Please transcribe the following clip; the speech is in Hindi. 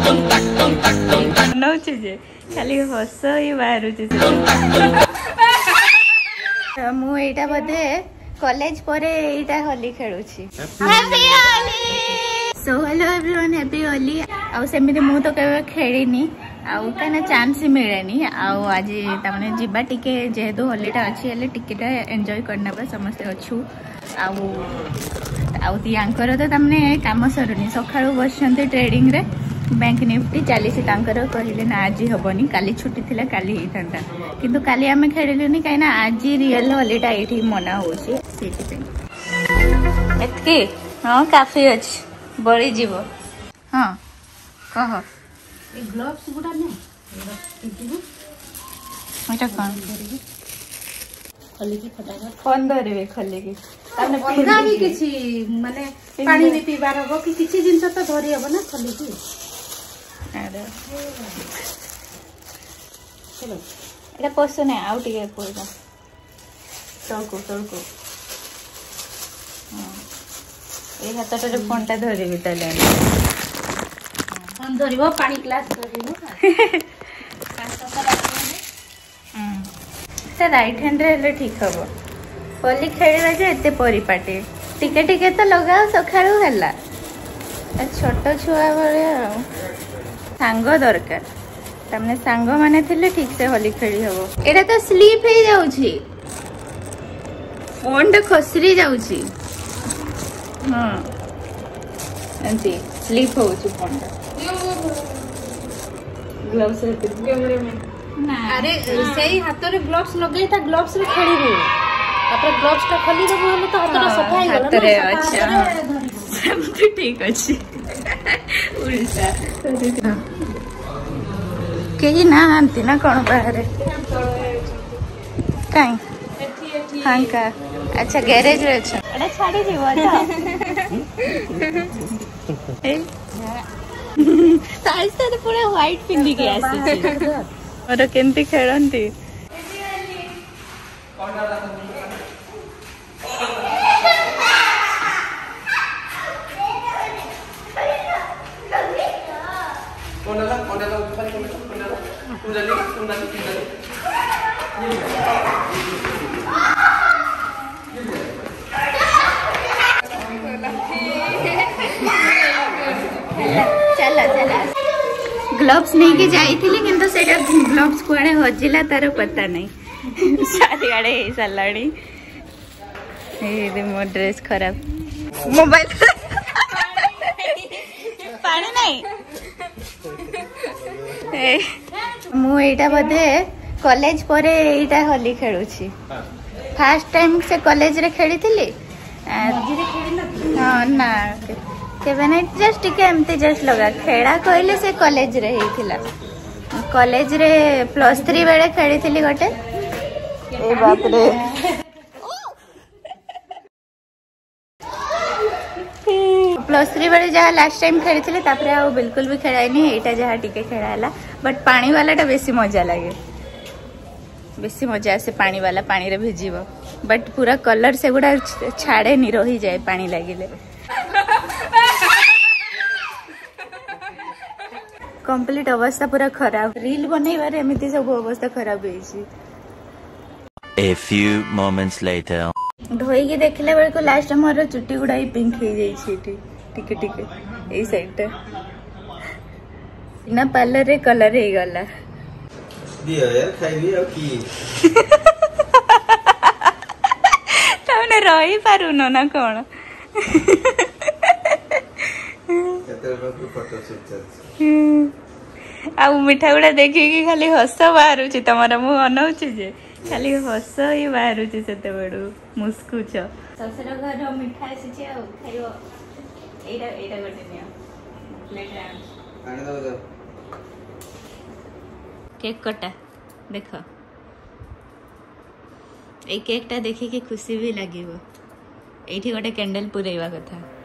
नौचे जे खाली हस ही बाहर मु एटा बोधे कॉलेज पर एटा होली खेलुछि। Happy Holi. So hello everyone, happy Holi. आ सेमिति मु तो केबे खेलिनी आउ कना चांस मिलेनी आउ आज तमने जिबा टिके जेहेतु होलीटा अछि हेले टिकेटा एन्जॉय करना बा समस्त अछु। आउ आउ तियांकर तो तमने काम सरुनी सखाळु बसंते ट्रेडिंग रे बैंक निफ्टी 40 तांकर कहले ना आज हबनी काली छुट्टी थिला काली हिथंता किंतु काली आमे खेलिलुनी काइना आज रियल होलीटा एठी मना होछि सेठी पे एतके हां काफी अछि बड़ी जीव। हां कह ए ग्लोव्स गुडा ने एटा कोन करिबे खली की फटाका फोन धरबे खले की तने अलगा भी किछि माने पानी भी पीबार हो कि किछि जिंस तो धरि हबो ना खली की। अरे चलो एटा पसो नै आउ टिके कोइदा तळको हां ए हातटे फोनटा धरबे तले फोन धरिबो पानी ग्लास धरिबो से राइट हैंड रे ठीक हबो होली खेलबा जे एते परिपाटी टिके टिके तो लगाओ सखाळु हला छोट छुआ बळे सांग दरकार तमने सांग माने थिले ठीक से होली खेली हबो। एटा तो स्लीप हे जाउछि फोन त खसरी जाउछि। हां एंती स्लीप होउछि फोन ग्लोव्स रे कैमरा में ना अरे सेही हाथ रे ग्लोव्स लगै था ग्लोव्स रे खेलिबे तापर ग्लोव्स का खोली देबो हलो तो हाथ रे सफा हे हाथ रे अच्छा सब ठीक अछि उल्टा कहीं ना आंती ना कौन बाहर कहीं हाँ का अच्छा गैरेज रे अच्छा एटा छाड़ी जीव ताई से पूरा व्हाइट पिंदी के आसी और केंती खेलंती चला ग्लोव्स नहीं के जाई थिले किंतु सेटा ग्लोव्स कोड़े हजिला तार पता नहीं सारी आड़े हे सलाडी ए मो ड्रेस खराब मोबाइल पानी नहीं ए मु एटा बदे कॉलेज पर एटा होली खेलुछि फर्स्ट टाइम से कॉलेज रे खेली थिली हां ना केबे नै जस्ट के एमती जस्ट लगा खेड़ा कहले से कॉलेज रे ही थिला कॉलेज रे +3 बेले खेली थिली गोटे ए बाप रे +3 बेले जहा लास्ट टाइम खेली थिले तापरे आ बिल्कुल भी खेलाइ नहीं एटा जहा टिके खेलाला बट पानी वाला टा बेसी मजा लागे बेसी मजा से पानी वाला पानी रे भिजिबो बट पूरा कलर से गुडा छाड़े नहीं रही जाए पानी लागिले कंप्लीट अवस्था पूरा खराब रील बनैबार एमिति सब अवस्था खराब होइछि। A few moments later ढोई के देखले बेर को लास्ट हमर चुट्टी गुडाई पिंक हे जाई छी टिके टिके ए साइड ना पार्लर रे कलर हे गला दियो यार खाइबी आ की तने रही पारुनो ना कोन केते बाबू फोटो शूट आ मिठा गुड़ा देखिकी खाली हस बाहर तमर मु अनौछि जे खाली हस ही बाहर सेते बड़ू मुस्कुच ससुर घर मिठा आसी आ खाइबो एटा गोटे नियो प्लेट आने दो केक कटा देख ए केक टा देखिके खुशी भी लागिबो एठी गोटे कैंडल पुरैवा कथा।